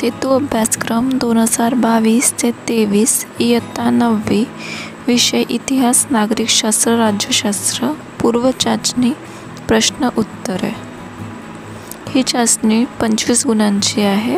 सेतू अभ्यासक्रम 2022 ते 23 इयत्ता 9वी विषय इतिहास, नागरिकशास्त्र, राज्यशास्त्र पूर्व चाचणी प्रश्न उत्तरे. ही चाचणी 25 गुणांची आहे.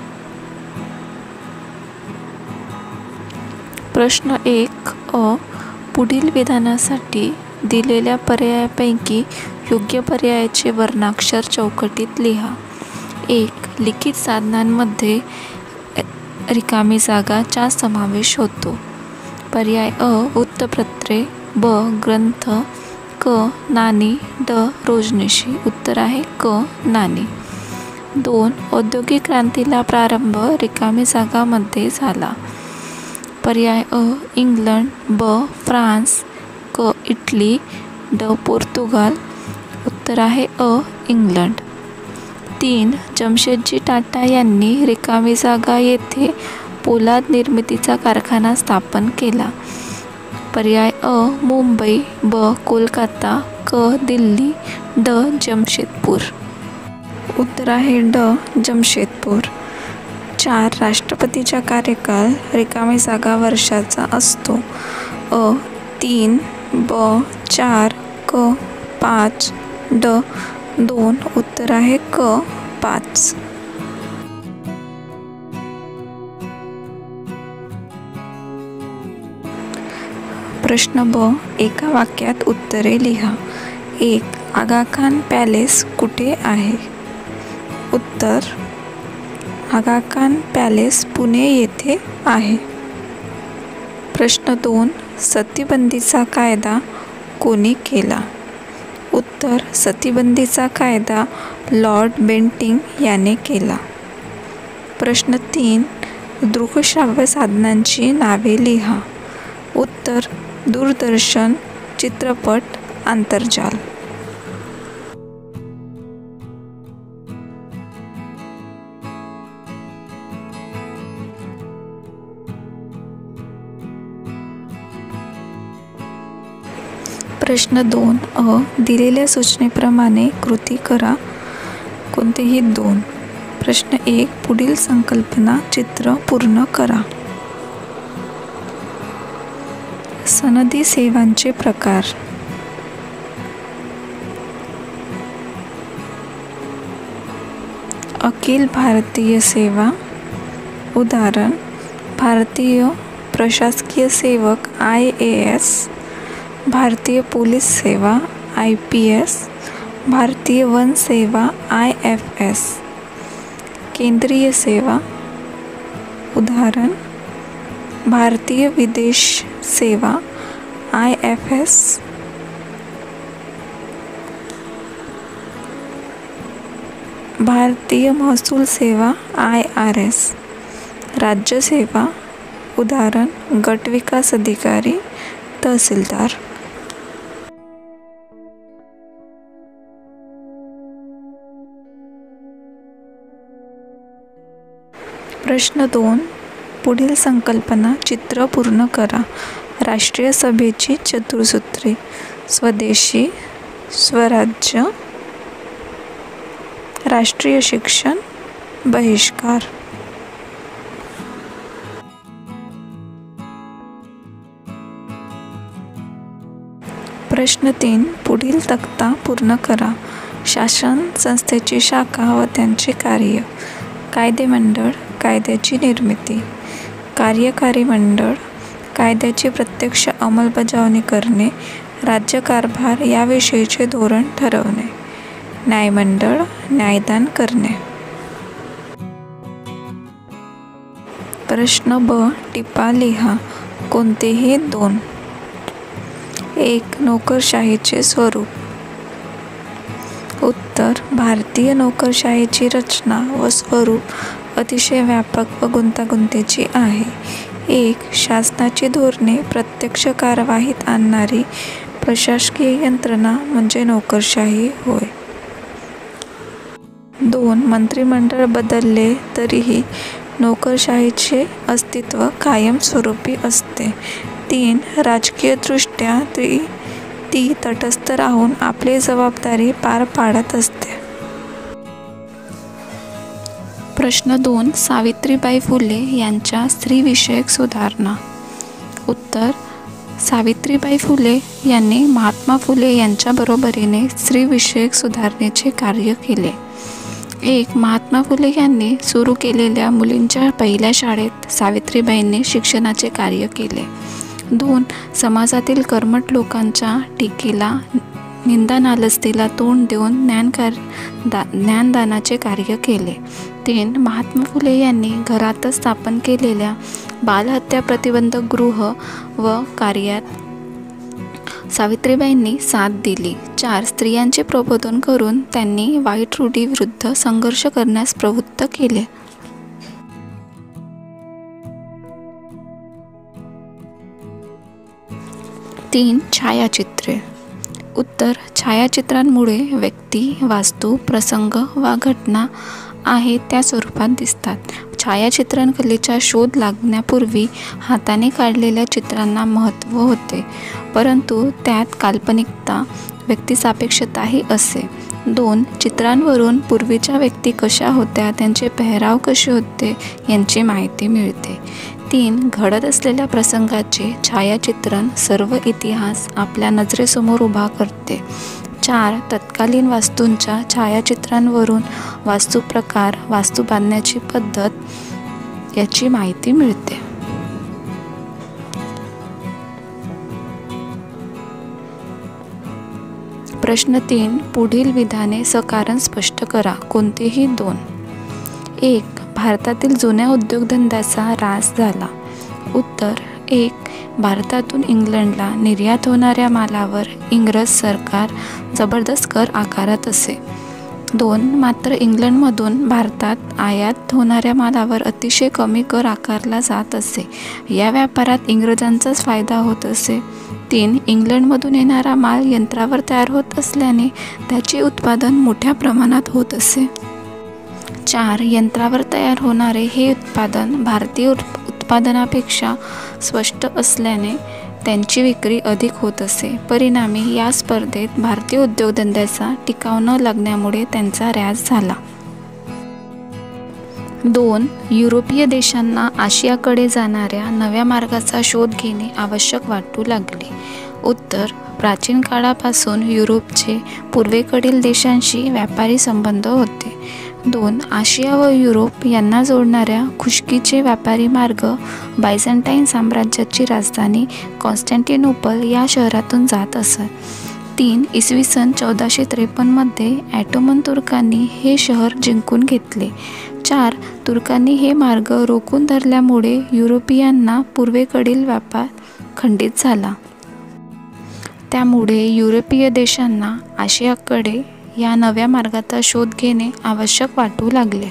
प्रश्न 1 अ. पुढील विधानासाठी दिलेल्या पर्यायापैकी योग्य पर्यायाचे वर्णाक्षर चौकटीत लिहा. 1. लिखित साधनांमध्ये रिकामी जागा चा समावेश होतो. पर्याय अ. वृत्तपत्रे, ब. ग्रंथ, क. नाणी, ड. रोजनिशी. उत्तर आहे क. नाणी. 2. औद्योगिक क्रांतीला प्रारंभ रिकामी जागामध्ये झाला. पर्याय अ. इंग्लंड, ब. फ्रान्स, क. इटली, ड. पोर्तुगाल. उत्तर आहे अ. इंग्लंड. 3. जमशेदजी टाटा यांनी रिकामी जागा येथे पोलाद निर्मितीचा कारखाना स्थापन केला. पर्याय अ. मुंबई, ब. कोलकाता, क. दिल्ली, ड. जमशेदपूर. उत्तर आहे ड. जमशेदपूर. 4. राष्ट्रपतीचा कार्यकाल रिकामी जागा वर्षाचा असतो. अ. 3, ब. 4, क. 5, ड. 2. उत्तर आहे क. 5. प्रश्न ब. एका वाक्यात उत्तरे लिहा. 1. आगा खान पॅलेस कुठे आहे? उत्तर आगा खान पॅलेस पुणे येथे आहे. प्रश्न 2. सतीबंदीचा कायदा कोणी केला? उत्तर सतीबंदीचा कायदा लॉर्ड बेंटिंक याने केला. प्रश्न 3. दृकश्राव्य साधनांची नावे लिहा. उत्तर दूरदर्शन, चित्रपट, आंतरजाल. प्रश्न 2 अ. दिलेल्या सूचनेप्रमाणे कृती करा. कोणतेही 2. प्रश्न 1. पुढील संकल्पना चित्र पूर्ण करा. सनदी सेवांचे प्रकार. अखिल भारतीय सेवा. उदाहरण भारतीय प्रशासकीय सेवक IAS, भारतीय पोलीस सेवा IPS, भारतीय वन सेवा IFS. केंद्रीय सेवा. उदाहरण भारतीय विदेश सेवा IFS, भारतीय महसूल सेवा IRS. राज्य सेवा. उदाहरण गट विकास अधिकारी, तहसीलदार. प्रश्न 2. पुढील संकल्पना चित्र पूर्ण करा. राष्ट्रीय सभेची चतुसूत्रे. स्वदेशी, स्वराज्य, राष्ट्रीय शिक्षण, बहिष्कार. प्रश्न 3. पुढील तक्ता पूर्ण करा. शासन संस्थेची शाखा व त्यांचे कार्य. कायदेमंडळ, कायद्याची निर्मिती. कार्यकारी मंडळ, कायद्याची प्रत्यक्ष अंमलबजावणी करणे, राज्यकारभार याविषयीचे धोरण ठरवणे. न्यायमंडळ, न्यायदान करणे. प्रश्न ब. टिपा लिहा. कोणतेही 2. 1. नोकरशाहीचे स्वरूप. उत्तर भारतीय नोकरशाहीची रचना व स्वरूप अतिशय व्यापक व गुंतागुंतीची आहे. 1. शासनाची धोरणे प्रत्यक्ष कार्यवाहीत आणणारी प्रशासकीय यंत्रणा म्हणजे नोकरशाही होय. 2. मंत्रिमंडळ बदलले तरीही नोकरशाहीचे अस्तित्व कायमस्वरूपी असते. 3. राजकीयदृष्ट्या ती तटस्थ राहून आपली जबाबदारी पार पाडत असते. प्रश्न 2. सावित्रीबाई फुले यांच्या स्त्रीविषयक सुधारणा. उत्तर: सावित्रीबाई फुले यांनी महात्मा फुले यांच्या बरोबरीने स्त्रीविषयक सुधारणेचे कार्य केले. 1. महात्मा फुले यांनी सुरू केलेल्या मुलींच्या पहिल्या शाळेत सावित्रीबाईंनी शिक्षणाचे कार्य केले. 2. समाजातील कर्मठ लोकांच्या टीकेला, निंदानालस्तीला तोंड देऊन ज्ञानदानाचे कार्य केले. 3. महात्मा फुले यांनी घरातच स्थापन केलेल्या बालहत्या प्रतिबंधक गृह व कार्यात सावित्रीबाईंनी साथ दिली. 4. स्त्रियांचे प्रबोधन करून त्यांनी वाईट रूढीविरुद्ध संघर्ष करण्यास प्रवृत्त केले. तीन. छायाचित्रे. उत्तर: छायाचित्रांमुळे व्यक्ती, वास्तू, प्रसंग वा घटना आहे त्या स्वरूपात दिसतात. छायाचित्रण कलेचा शोध लागण्यापूर्वी हाताने काढलेल्या चित्रांना महत्त्व होते, परंतु त्यात काल्पनिकता, व्यक्तिसापेक्षताही असे. 2. चित्रांवरून पूर्वीच्या व्यक्ती कशा होत्या, त्यांचे पेहराव कसे होते यांची माहिती मिळते. 3. घडत असलेल्या प्रसंगाचे छायाचित्रण सर्व इतिहास आपल्या नजरेसमोर उभा करते. 4. तत्कालीन वास्तूंच्या छायाचित्रांवरून वास्तुप्रकार, वास्तू बांधण्याची पद्धत याची माहिती मिळते. प्रश्न 3. पुढील विधाने सकारण स्पष्ट करा. कोणतेही 2. 1. भारतातील जुन्या उद्योगधंद्याचा ऱ्हास झाला. उत्तर: 1. भारतातून इंग्लंडला निर्यात होणाऱ्या मालावर इंग्रज सरकार जबरदस्त कर आकारत असे. 2. मात्र इंग्लंडमधून भारतात आयात होणाऱ्या मालावर अतिशय कमी कर आकारला जात असे. या व्यापारात इंग्रजांचाच फायदा होत असे. 3. इंग्लंडमधून येणारा माल यंत्रावर तयार होत असल्याने त्याचे उत्पादन मोठ्या प्रमाणात होत असे. 4. यंत्रावर तयार होणारे हे उत्पादन भारतीय उत्पादनापेक्षा स्वस्त असल्याने त्यांची विक्री अधिक होत असे. परिणामी या स्पर्धेत भारतीय उद्योगधंद्याचा टिकाव न लागण्यामुळे त्यांचा ऱ्हास झाला. 2. युरोपीय देशांना आशियाकडे जाणाऱ्या नव्या मार्गाचा शोध घेणे आवश्यक वाटू लागले. उत्तर: प्राचीन काळापासून युरोपचे पूर्वेकडील देशांशी व्यापारी संबंध होते. 2. आशिया व युरोप यांना जोडणाऱ्या खुष्कीचे व्यापारी मार्ग बायझंटाईन साम्राज्याची राजधानी कॉन्स्टँटिनोपल या शहरातून जात असत. 3. इसवी सन 1453 मध्ये ऑटोमन तुर्कांनी हे शहर जिंकून घेतले. 4. तुर्कांनी हे मार्ग रोखून धरल्यामुळे युरोपियांना पूर्वेकडील व्यापार खंडित झाला. त्यामुळे युरोपीय देशांना आशियाकडे या नव्या मार्गाचा शोध घेणे आवश्यक वाटू लागले.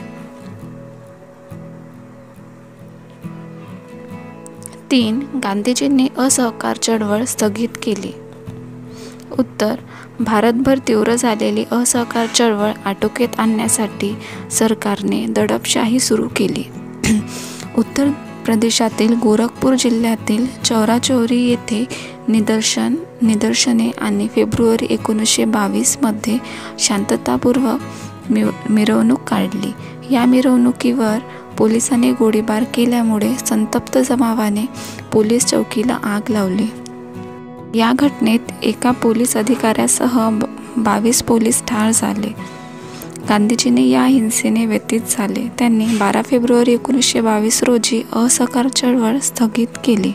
3. गांधीजींनी असहकार चळवळ स्थगित केली. उत्तर: भारतभर तीव्र झालेली असहकार चळवळ आटोक्यात आणण्यासाठी सरकारने दडपशाही सुरू केली. उत्तर प्रदेशातील गोरखपूर जिल्ह्यातील चौराचौरी येथे निदर्शने आणि फेब्रुवारी 1922 मध्ये शांततापूर्वक मिरवणूक काढली. या मिरवणुकीवर पोलिसांनी गोळीबार केल्यामुळे संतप्त जमावाने पोलीस चौकीला आग लावली. या घटनेत एका पोलीस अधिकाऱ्यासह 22 पोलीस ठार झाले. गांधीजींनी या हिंसेने व्यथित झाले. त्यांनी 12 फेब्रुवारी 1922 रोजी असहकार चळवळ स्थगित केली.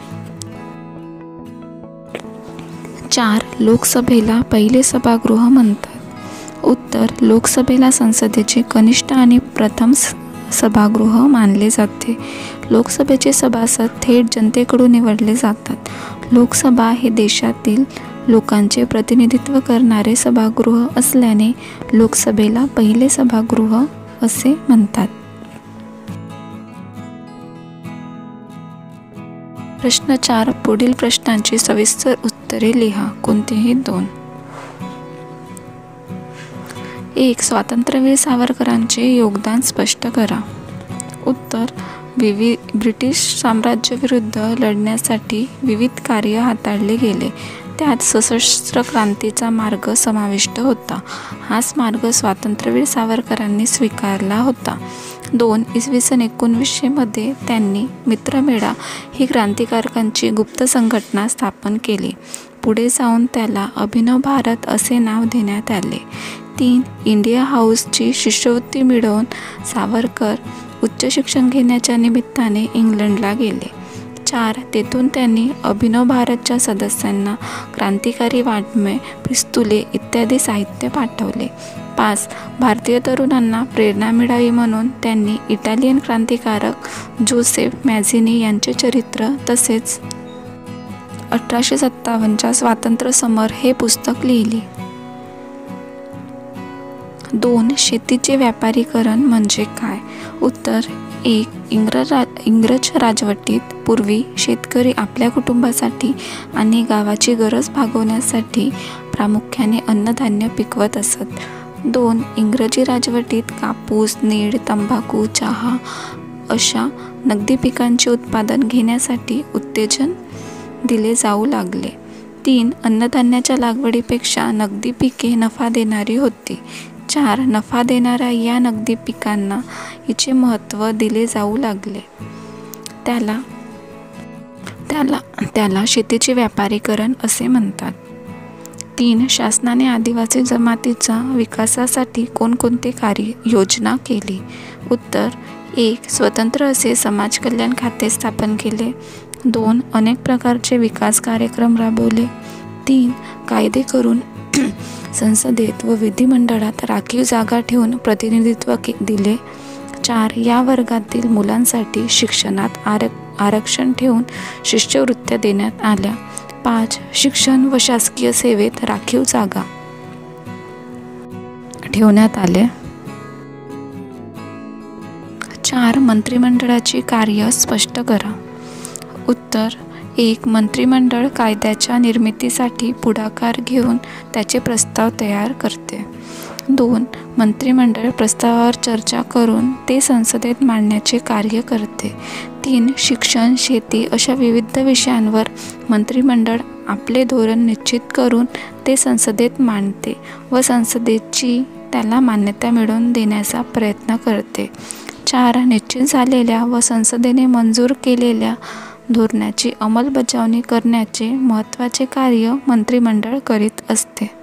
4. लोकसभेला पहिले सभागृह म्हणतात. उत्तर: लोकसभेला संसदेचे कनिष्ठ आणि प्रथम सभागृह मानले जाते. लोकसभेचे सभासद थेट जनतेकडून निवडले जातात. लोकसभा हे देशातील लोकांचे प्रतिनिधित्व करणारे सभागृह असल्याने लोकसभेला पहिले सभागृह असे म्हणतात. प्रश्न 4. पुढील प्रश्नांची सविस्तर उत्तरे लिहा. कोणतेही 2. 1. स्वातंत्र्यवीर सावरकरांचे योगदान स्पष्ट करा. उत्तर: ब्रिटिश साम्राज्याविरुद्ध लढण्यासाठी विविध कार्य हाताळले गेले. त्यात सशस्त्र क्रांतीचा मार्ग समाविष्ट होता. हाच मार्ग स्वातंत्र्यवीर सावरकरांनी स्वीकारला होता. 2. इसवी सन 1900 मध्ये त्यांनी मित्रमेळा ही क्रांतिकारकांची गुप्त संघटना स्थापन केली. पुढे जाऊन त्याला अभिनव भारत असे नाव देण्यात आले. 3. इंडिया हाऊसची शिष्यवृत्ती मिळवून सावरकर उच्च शिक्षण घेण्याच्या निमित्ताने इंग्लंडला गेले. 4. तेथून त्यांनी अभिनव भारतच्या सदस्यांना क्रांतिकारी वाङ्मय, पिस्तुले इत्यादी साहित्य पाठवले. 5. भारतीय तरुणांना प्रेरणा मिळावी म्हणून त्यांनी इटालियन क्रांतिकारक जोसेफ मॅझिनी यांचे चरित्र तसेच 1857च्या स्वातंत्र्य समर हे पुस्तक लिहिले. 2. शेतीचे व्यापारीकरण म्हणजे काय? उत्तर 1. इंग्रज राजवटीत पूर्वी शेतकरी आपल्या कुटुंबासाठी आणि गावाची गरज भागवण्यासाठी प्रामुख्याने अन्नधान्य पिकवत असत. 2. इंग्रजी राजवटीत कापूस, नीळ, तंबाखू, चहा अशा नगदी पिकांचे उत्पादन घेण्यासाठी उत्तेजन दिले जाऊ लागले. 3. अन्नधान्याच्या लागवडीपेक्षा नगदी पिके नफा देणारी होती. 4. नफा देणाऱ्या या नगदी पिकांना हिचे महत्त्व दिले जाऊ लागले. त्याला शेतीचे व्यापारीकरण असे म्हणतात. 3. शासनाने आदिवासी जमातीच्या विकासासाठी कोणकोणते योजना केली? उत्तर 1. स्वतंत्र असे समाज कल्याण खाते स्थापन केले. 2. अनेक प्रकारचे विकास कार्यक्रम राबवले. 3. कायदे करून संसदेत व विधिमंडळात राखीव जागा ठेवून प्रतिनिधित्व दिले. 4. या वर्गातील मुलांसाठी शिक्षणात आरक्षण ठेवून शिष्यवृत्त्या देण्यात आल्या. 5. शिक्षण व शासकीय सेवेत राखीव जागा ठेवण्यात आल्या. 4. मंत्रिमंडळाची कार्य स्पष्ट करा. उत्तर 1. मंत्रिमंडळ कायद्याच्या निर्मितीसाठी पुढाकार घेऊन त्याचे प्रस्ताव तयार करते. 2. मंत्रिमंडळ प्रस्तावावर चर्चा करून ते संसदेत मांडण्याचे कार्य करते. 3. शिक्षण, शेती अशा विविध विषयांवर मंत्रिमंडळ आपले धोरण निश्चित करून ते संसदेत मांडते व संसदेची त्याला मान्यता मिळवून देण्याचा प्रयत्न करते. 4. निश्चित झालेल्या व संसदेने मंजूर केलेल्या धोरणाची अंमलबजावणी करण्याचे महत्त्वाचे कार्य मंत्रिमंडळ करीत असते.